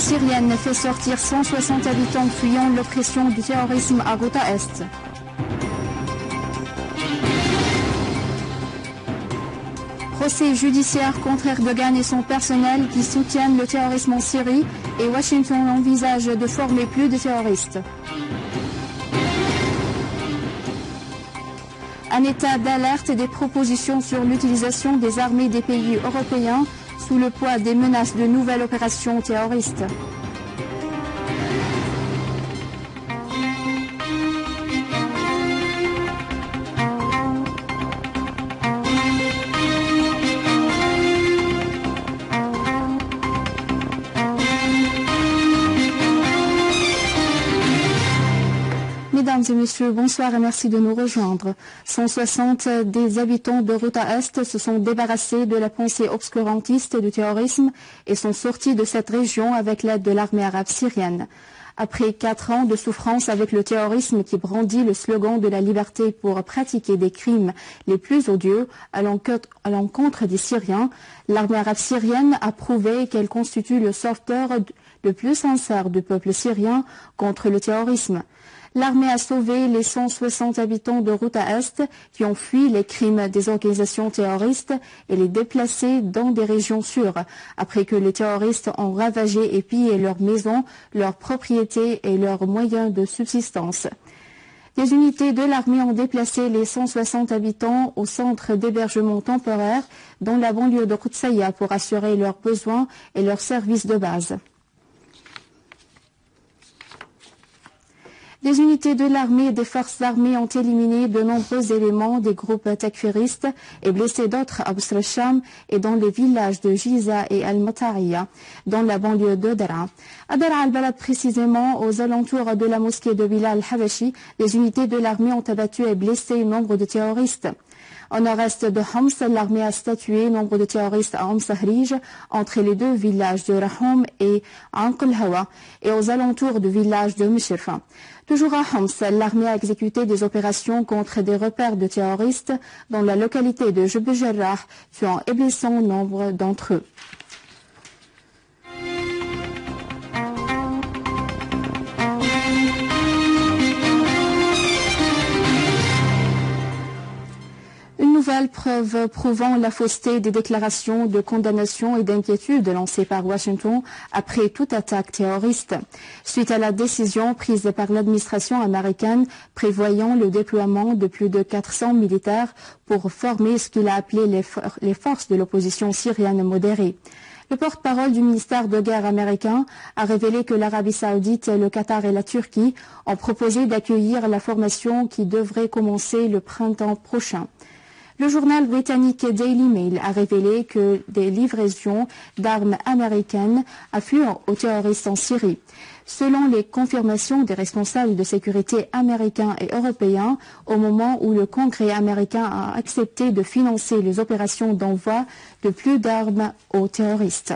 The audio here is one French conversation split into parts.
syrienne fait sortir 160 habitants fuyant l'oppression du terrorisme à Ghouta Est. Procès judiciaire contre Erdogan et son personnel qui soutiennent le terrorisme en Syrie et Washington envisage de former plus de terroristes. Un état d'alerte et des propositions sur l'utilisation des armées des pays européens sous le poids des menaces de nouvelles opérations terroristes. Mesdames et messieurs, bonsoir et merci de nous rejoindre. 160 des habitants de Ghouta Est se sont débarrassés de la pensée obscurantiste et du terrorisme et sont sortis de cette région avec l'aide de l'armée arabe syrienne. Après 4 ans de souffrance avec le terrorisme qui brandit le slogan de la liberté pour pratiquer des crimes les plus odieux à l'encontre des Syriens, l'armée arabe syrienne a prouvé qu'elle constitue le sauveteur le plus sincère du peuple syrien contre le terrorisme. L'armée a sauvé les 160 habitants de Ghouta Est qui ont fui les crimes des organisations terroristes et les déplacés dans des régions sûres, après que les terroristes ont ravagé et pillé leurs maisons, leurs propriétés et leurs moyens de subsistance. Des unités de l'armée ont déplacé les 160 habitants au centre d'hébergement temporaire dans la banlieue de Qudsiya pour assurer leurs besoins et leurs services de base. Des unités de l'armée et des forces armées ont éliminé de nombreux éléments des groupes takfiristes et blessé d'autres à Busr al-Sham et dans les villages de Giza et Al-Matariya, dans la banlieue de Dara. À Dara al-Balad précisément, aux alentours de la mosquée de Bilal al-Habashi, les unités de l'armée ont abattu et blessé nombre de terroristes. Au nord-est de Homs, l'armée a statué nombre de terroristes à Homs-Sahrij, entre les deux villages de Rahom et Anql-Hawa, et aux alentours du village de Mishirfa. Toujours à Homs, l'armée a exécuté des opérations contre des repères de terroristes dans la localité de Jeb Jarrah, tuant et blessant nombre d'entre eux. Une nouvelle preuve prouvant la fausseté des déclarations de condamnation et d'inquiétude lancées par Washington après toute attaque terroriste. Suite à la décision prise par l'administration américaine prévoyant le déploiement de plus de 400 militaires pour former ce qu'il a appelé les forces de l'opposition syrienne modérée. Le porte-parole du ministère de guerre américain a révélé que l'Arabie saoudite, le Qatar et la Turquie ont proposé d'accueillir la formation qui devrait commencer le printemps prochain. Le journal britannique Daily Mail a révélé que des livraisons d'armes américaines affluent aux terroristes en Syrie. Selon les confirmations des responsables de sécurité américains et européens, au moment où le Congrès américain a accepté de financer les opérations d'envoi de plus d'armes aux terroristes.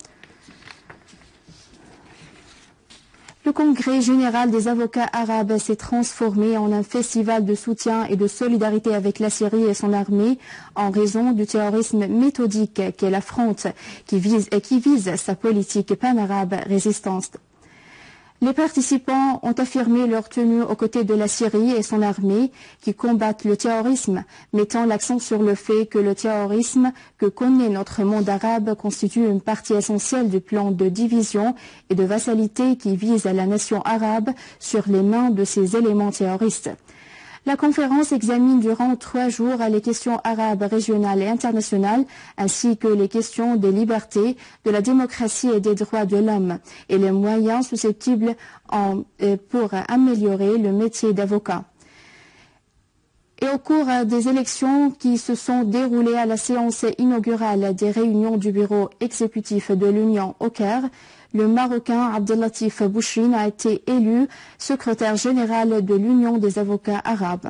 Le Congrès général des avocats arabes s'est transformé en un festival de soutien et de solidarité avec la Syrie et son armée en raison du terrorisme méthodique qu'elle affronte, qui vise sa politique pan-arabe résistante. Les participants ont affirmé leur tenue aux côtés de la Syrie et son armée qui combattent le terrorisme, mettant l'accent sur le fait que le terrorisme que connaît notre monde arabe constitue une partie essentielle du plan de division et de vassalité qui vise la nation arabe sur les mains de ces éléments terroristes. La conférence examine durant 3 jours les questions arabes régionales et internationales, ainsi que les questions des libertés, de la démocratie et des droits de l'homme, et les moyens susceptibles pour améliorer le métier d'avocat. Et au cours des élections qui se sont déroulées à la séance inaugurale des réunions du bureau exécutif de l'Union au Caire, le Marocain Abdellatif Bouchine a été élu secrétaire général de l'Union des avocats arabes.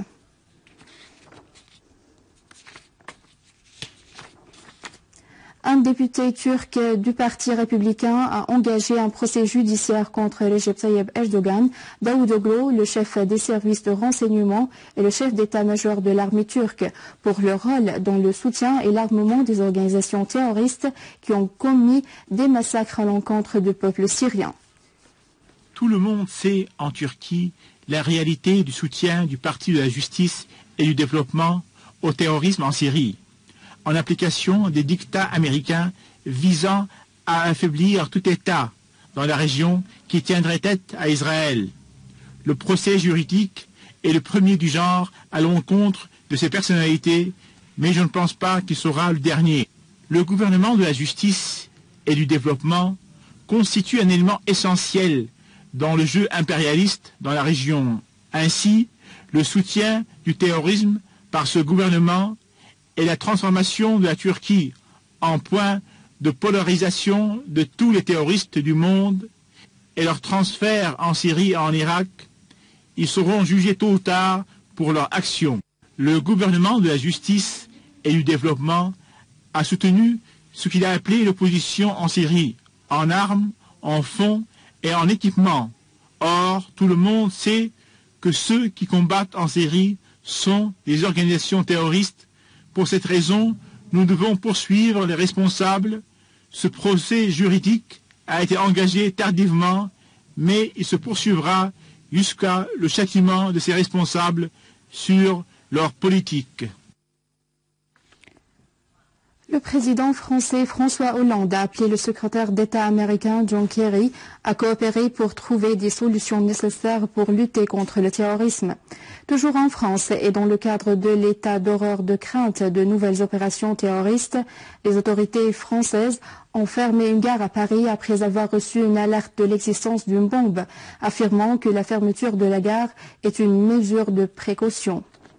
Un député turc du Parti républicain a engagé un procès judiciaire contre Recep Tayyip Erdogan, Davutoglu, le chef des services de renseignement et le chef d'état-major de l'armée turque, pour leur rôle dans le soutien et l'armement des organisations terroristes qui ont commis des massacres à l'encontre du peuple syrien. Tout le monde sait en Turquie la réalité du soutien du Parti de la justice et du développement au terrorisme en Syrie, en application des dictats américains visant à affaiblir tout État dans la région qui tiendrait tête à Israël. Le procès juridique est le premier du genre à l'encontre de ces personnalités, mais je ne pense pas qu'il sera le dernier. Le gouvernement de la justice et du développement constitue un élément essentiel dans le jeu impérialiste dans la région. Ainsi, le soutien du terrorisme par ce gouvernement et la transformation de la Turquie en point de polarisation de tous les terroristes du monde et leur transfert en Syrie et en Irak, ils seront jugés tôt ou tard pour leur action. Le gouvernement de la justice et du développement a soutenu ce qu'il a appelé l'opposition en Syrie, en armes, en fonds et en équipement. Or, tout le monde sait que ceux qui combattent en Syrie sont des organisations terroristes. Pour cette raison, nous devons poursuivre les responsables. Ce procès juridique a été engagé tardivement, mais il se poursuivra jusqu'à le châtiment de ces responsables sur leur politique. Le président français François Hollande a appelé le secrétaire d'État américain John Kerry à coopérer pour trouver des solutions nécessaires pour lutter contre le terrorisme. Toujours en France et dans le cadre de l'état d'horreur de crainte de nouvelles opérations terroristes, les autorités françaises ont fermé une gare à Paris après avoir reçu une alerte de l'existence d'une bombe, affirmant que la fermeture de la gare est une mesure de précaution.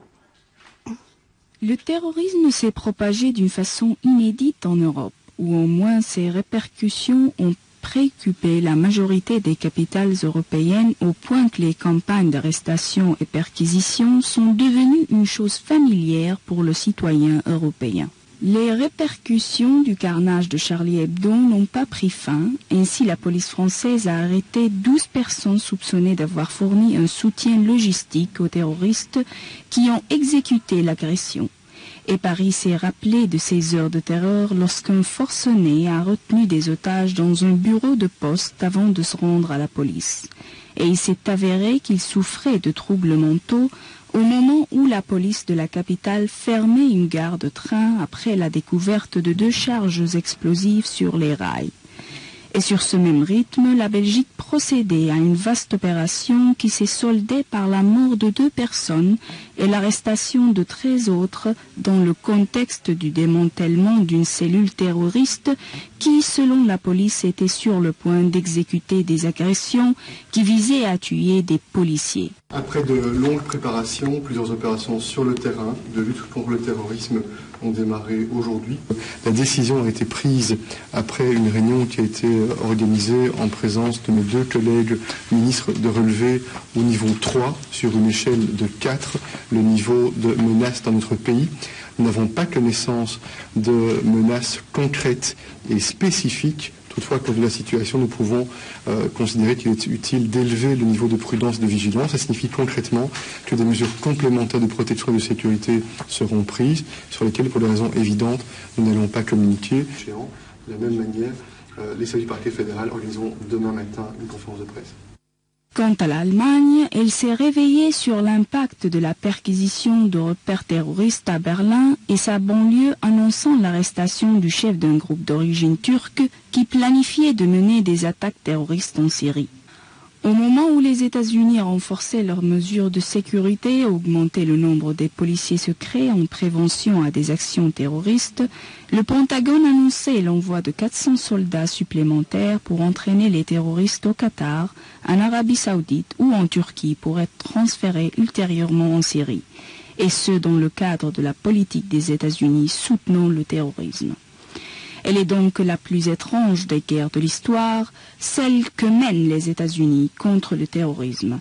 Le terrorisme s'est propagé d'une façon inédite en Europe, où au moins ses répercussions ont préoccupé la majorité des capitales européennes au point que les campagnes d'arrestation et perquisition sont devenues une chose familière pour le citoyen européen. Les répercussions du carnage de Charlie Hebdo n'ont pas pris fin. Ainsi, la police française a arrêté 12 personnes soupçonnées d'avoir fourni un soutien logistique aux terroristes qui ont exécuté l'agression. Et Paris s'est rappelé de ces heures de terreur lorsqu'un forcené a retenu des otages dans un bureau de poste avant de se rendre à la police. Et il s'est avéré qu'il souffrait de troubles mentaux au moment où la police de la capitale fermait une gare de train après la découverte de 2 charges explosives sur les rails. Et sur ce même rythme, la Belgique procédait à une vaste opération qui s'est soldée par la mort de 2 personnes et l'arrestation de 13 autres dans le contexte du démantèlement d'une cellule terroriste qui, selon la police, était sur le point d'exécuter des agressions qui visaient à tuer des policiers. Après de longues préparations, plusieurs opérations sur le terrain de lutte contre le terrorisme ont démarré aujourd'hui. La décision a été prise après une réunion qui a été organisée en présence de mes 2 collègues ministres de relever au niveau 3 sur une échelle de 4 le niveau de menace dans notre pays. Nous n'avons pas connaissance de menaces concrètes et spécifiques. Toutefois, compte tenu de la situation, nous pouvons considérer qu'il est utile d'élever le niveau de prudence et de vigilance. Ça signifie concrètement que des mesures complémentaires de protection et de sécurité seront prises, sur lesquelles, pour des raisons évidentes, nous n'allons pas communiquer. De la même manière, les services du parquet fédéral organiseront demain matin une conférence de presse. Quant à l'Allemagne, elle s'est réveillée sur l'impact de la perquisition de repères terroristes à Berlin et sa banlieue annonçant l'arrestation du chef d'un groupe d'origine turque qui planifiait de mener des attaques terroristes en Syrie. Au moment où les États-Unis renforçaient leurs mesures de sécurité et augmentaient le nombre des policiers secrets en prévention à des actions terroristes, le Pentagone annonçait l'envoi de 400 soldats supplémentaires pour entraîner les terroristes au Qatar, en Arabie Saoudite ou en Turquie pour être transférés ultérieurement en Syrie, et ce dans le cadre de la politique des États-Unis soutenant le terrorisme. Elle est donc la plus étrange des guerres de l'histoire, celle que mènent les États-Unis contre le terrorisme.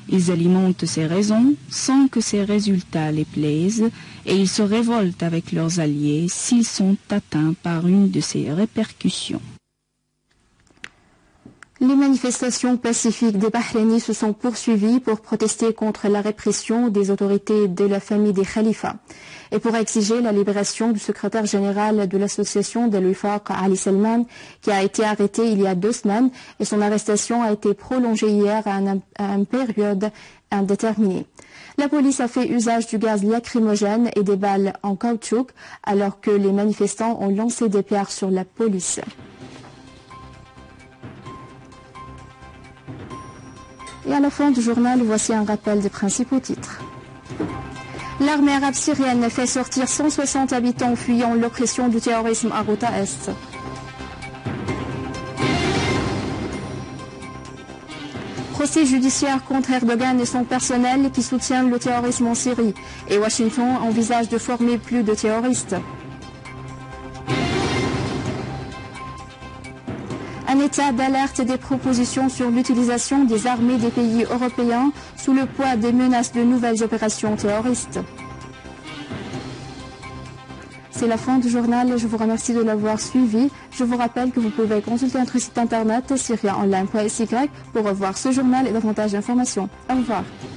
Ils alimentent ces raisons sans que ces résultats les plaisent et ils se révoltent avec leurs alliés s'ils sont atteints par une de ces répercussions. Les manifestations pacifiques des Bahrainis se sont poursuivies pour protester contre la répression des autorités de la famille des Khalifas et pour exiger la libération du secrétaire général de l'association d'Al-Wifaq, Ali Salman, qui a été arrêté il y a 2 semaines et son arrestation a été prolongée hier à une période indéterminée. La police a fait usage du gaz lacrymogène et des balles en caoutchouc alors que les manifestants ont lancé des pierres sur la police. Et à la fin du journal, voici un rappel des principaux titres. L'armée arabe syrienne fait sortir 160 habitants fuyant l'oppression du terrorisme à Ghouta Est. Procès judiciaire contre Erdogan et son personnel qui soutiennent le terrorisme en Syrie. Et Washington envisage de former plus de terroristes. Un état d'alerte et des propositions sur l'utilisation des armées des pays européens sous le poids des menaces de nouvelles opérations terroristes. C'est la fin du journal, je vous remercie de l'avoir suivi. Je vous rappelle que vous pouvez consulter notre site internet syriaonline.sy pour revoir ce journal et davantage d'informations. Au revoir.